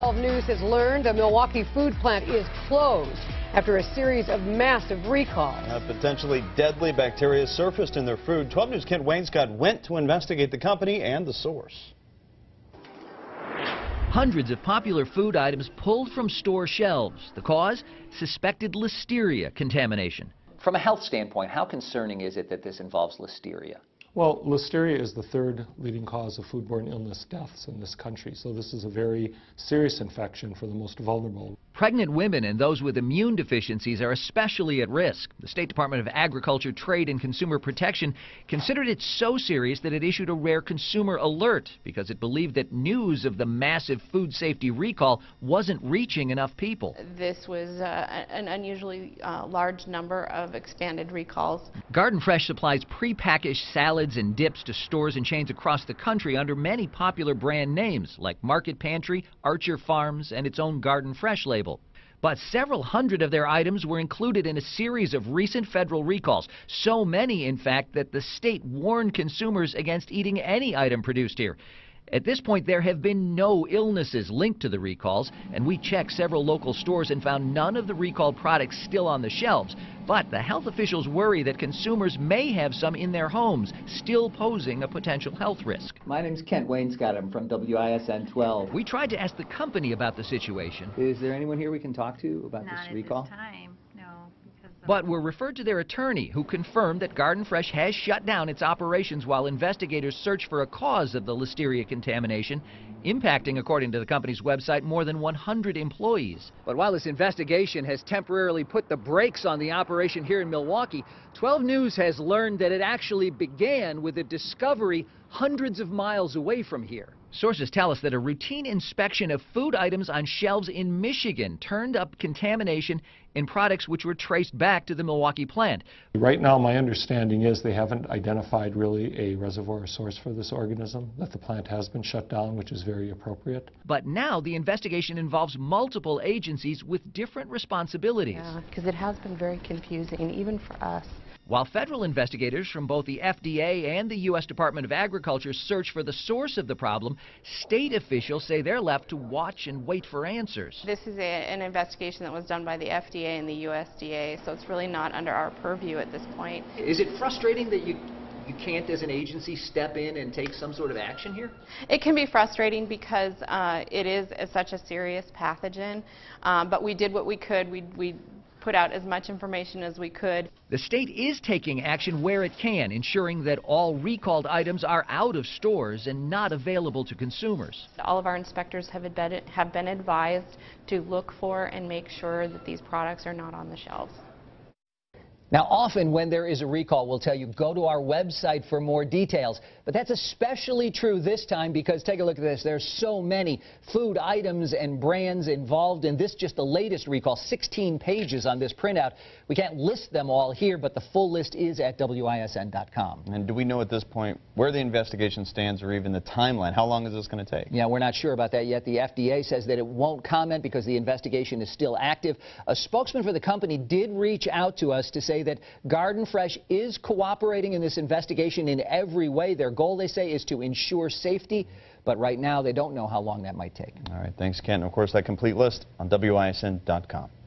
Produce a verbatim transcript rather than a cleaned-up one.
News has learned a Milwaukee food plant is closed after a series of massive recalls. A potentially deadly bacteria surfaced in their food. twelve News' Kent Wainscott went to investigate the company and the source. Hundreds of popular food items pulled from store shelves. The cause? Suspected listeria contamination. From a health standpoint, how concerning is it that this involves listeria? Well, listeria is the third leading cause of foodborne illness deaths in this country, so this is a very serious infection for the most vulnerable. Pregnant women and those with immune deficiencies are especially at risk. The State Department of Agriculture, Trade and Consumer Protection considered it so serious that it issued a rare consumer alert because it believed that news of the massive food safety recall wasn't reaching enough people. This was uh, an unusually uh, large number of expanded recalls. Garden Fresh supplies prepackaged salads and dips to stores and chains across the country under many popular brand names like Market Pantry, Archer Farms, and its own Garden Fresh label. But several hundred of their items were included in a series of recent federal recalls. So many, in fact, that the state warned consumers against eating any item produced here. At this point, there have been no illnesses linked to the recalls, and we checked several local stores and found none of the recalled products still on the shelves. But the health officials worry that consumers may have some in their homes, still posing a potential health risk. My name's Kent Wainscott. I'm from W I S N twelve. We tried to ask the company about the situation. Is there anyone here we can talk to about Not this recall? Not at this time, no. But we're referred to their attorney, who confirmed that Garden Fresh has shut down its operations while investigators search for a cause of the listeria contamination, impacting, according to the company's website, more than one hundred employees. But while this investigation has temporarily put the brakes on the operation here in Milwaukee, twelve News has learned that it actually began with a discovery hundreds of miles away from here. Sources tell us that a routine inspection of food items on shelves in Michigan turned up contamination in products which were traced back to the Milwaukee plant. Right now, my understanding is they haven't identified really a reservoir source for this organism, that the plant has been shut down, which is very appropriate. But now the investigation involves multiple agencies with different responsibilities. Yeah, because it has been very confusing, even for us. While federal investigators from both the F D A and the U S Department of Agriculture search for the source of the problem, state officials say they're left to watch and wait for answers. This is a, an investigation that was done by the F D A and the U S D A, so it's really not under our purview at this point. Is it frustrating that you you can't, as an agency, step in and take some sort of action here? It can be frustrating because uh, it is a, such a serious pathogen, um, but we did what we could. We, we put out as much information as we could. The state is taking action where it can, ensuring that all recalled items are out of stores and not available to consumers. All of our inspectors have been, have been advised to look for and make sure that these products are not on the shelves. Now, often when there is a recall, we'll tell you, go to our website for more details. But that's especially true this time because, take a look at this, there's so many food items and brands involved in this, just the latest recall, sixteen pages on this printout. We can't list them all here, but the full list is at W I S N dot com. And do we know at this point where the investigation stands or even the timeline? How long is this going to take? Yeah, we're not sure about that yet. The F D A says that it won't comment because the investigation is still active. A spokesman for the company did reach out to us to say that Garden Fresh is cooperating in this investigation in every way. Their goal, they say, is to ensure safety, but right now they don't know how long that might take. All right, thanks, Kent. And of course, that complete list on W I S N dot com.